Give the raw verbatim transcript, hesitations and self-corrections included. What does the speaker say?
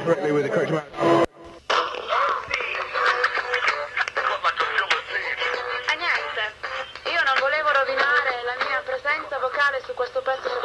correctly with the correct amount. E niente, io non volevo rovinare la mia presenza vocale su questo pezzo.